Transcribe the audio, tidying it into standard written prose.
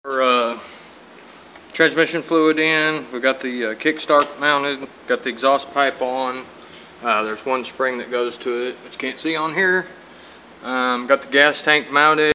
Our transmission fluid in. We got the kickstart mounted. Got the exhaust pipe on. There's one spring that goes to it, but you can't see on here. Got the gas tank mounted.